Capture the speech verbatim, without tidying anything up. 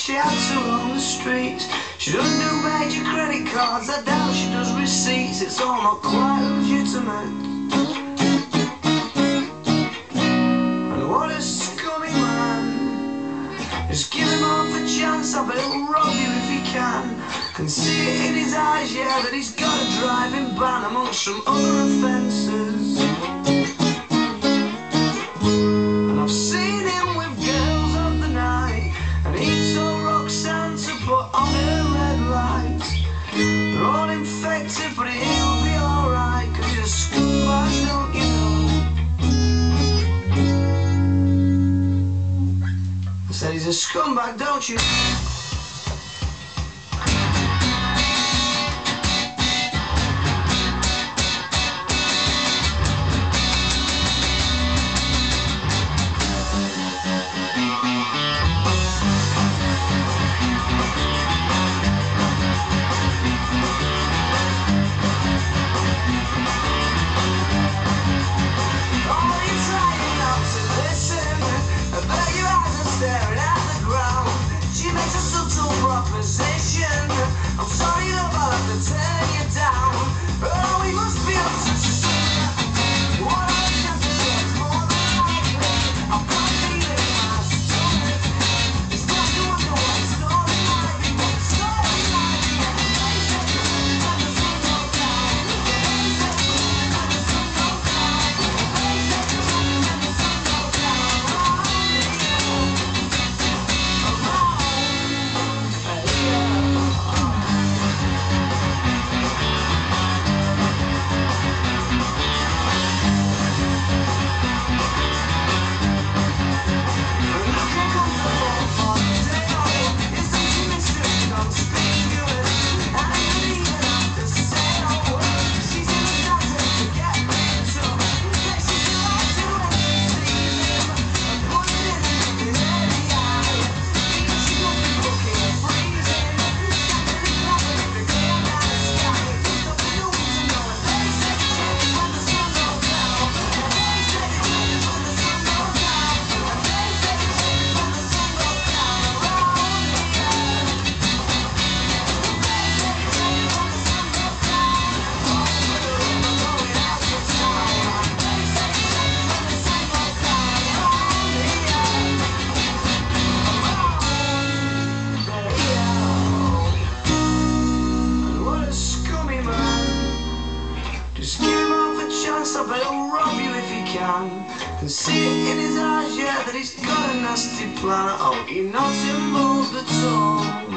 she had to roam the streets. She doesn't do major credit cards, I doubt she does receipts. It's all not quite legitimate. And what a scummy man. Just give him half a chance, I bet he'll rob you if he can. Can see it in his eyes, yeah, that he's got a driving ban amongst some other offences. And I've seen him with girls of the night, and he told Roxanne to put on her red lights. They're all infected, but he'll be alright, cause he's a scumbag, don't you know? I said he's a scumbag, don't you? I'm sorry, love, I'll have to turn you down. Oh, we must be up to something. What I have to say is more than likely. I've got a feeling in my stomach. It's not to wonder what the story might be, but the story might be. And the sun goes down. And the sun goes down. And the sun goes down. Just give him half a chance, I bet he'll rob you if he can. Can see it in his eyes, yeah, that he's got a nasty plan. I hope you're not involved at all.